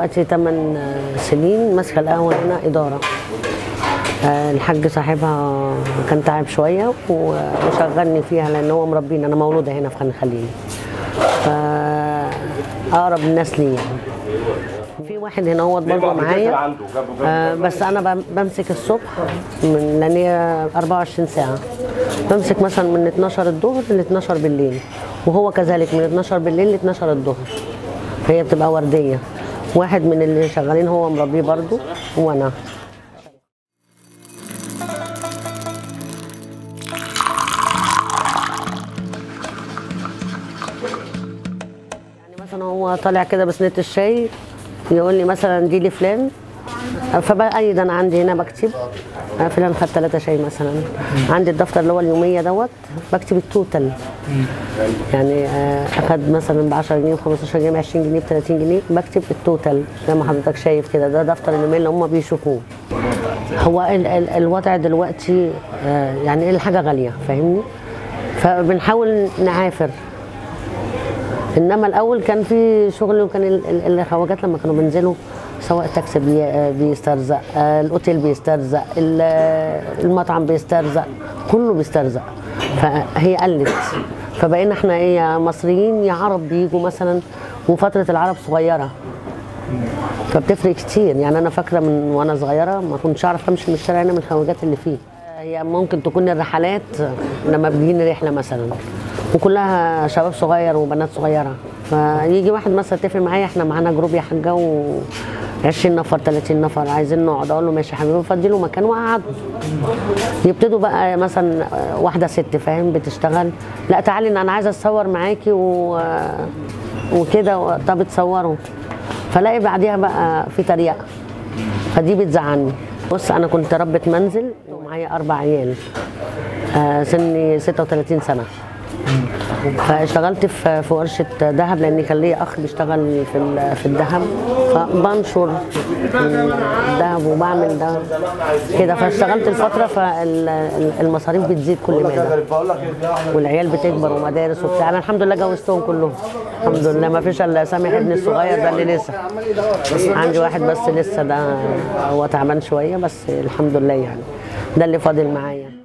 دلوقتي 8 سنين ماسكه القهوه هنا اداره. الحاج صاحبها كان تعب شويه وشغلني فيها لان هو مربيني، انا مولوده هنا في خان خليل، فاقرب الناس لي يعني. في واحد هنا هو برضه معايا، بس انا بمسك الصبح لان هي 24 ساعه، بمسك مثلا من 12 الظهر ل 12 بالليل، وهو كذلك من 12 بالليل ل 12 الظهر، فهي بتبقى ورديه. واحد من اللي شغالين هو مربيه برضه وانا. يعني مثلا هو طالع كده بسنة الشاي يقول لي مثلا دي لفلان، فبأيد انا عندي هنا بكتب فلان خد 3 شاي مثلا، عندي الدفتر اللي هو اليوميه دوت بكتب التوتال، يعني اخد مثلا ب 10 جنيه ب 15 جنيه ب 20 جنيه ب 30 جنيه بكتب التوتال زي ما حضرتك شايف كده، ده دفتر اليوميه اللي هم بيشوفوه. هو الوضع دلوقتي يعني الحاجه غاليه فاهمني، فبنحاول نعافر. انما الاول كان في شغل، وكان الخواجات لما كانوا بينزلوا سواء التاكسي بيسترزق، الاوتيل بيسترزق، المطعم بيسترزق، كله بيسترزق، فهي قلت. فبقينا احنا ايه، يا مصريين يا عرب بيجوا مثلا، وفتره العرب صغيره فبتفرق كتير. يعني انا فاكره من وانا صغيره ما كنتش اعرف امشي من الشارع هنا من الخواجات اللي فيه. هي ممكن تكون الرحلات لما بيجيني رحله مثلا وكلها شباب صغير وبنات صغيره، فيجي واحد مثلا يتفق معايا احنا معانا جروب يا حاجه و20 نفر 30 نفر عايزين نقعد، اقول له ماشي يا حبيبي، بفضي له مكان واقعده. يبتدوا بقى مثلا واحده ست فاهم بتشتغل، لا تعالي انا عايزه اتصور معاكي وكده، طب اتصوروا، فلاقي بعديها بقى في تريقه، فدي بتزعلني. بص انا كنت ربة منزل ومعايا 4 عيال، سني 36 سنه، فاشتغلت في ورشه ذهب لان كان لي اخ بيشتغل في الذهب، فبنشر الذهب وبعمل ده كده، فاشتغلت الفتره، فالمصاريف بتزيد كل ماده والعيال بتكبر ومدارس وبتاع. انا الحمد لله جوزتهم كلهم الحمد لله، ما فيش الا سامح ابني الصغير ده اللي لسه، عندي واحد بس لسه ده هو تعبان شويه، بس الحمد لله يعني ده اللي فاضل معايا.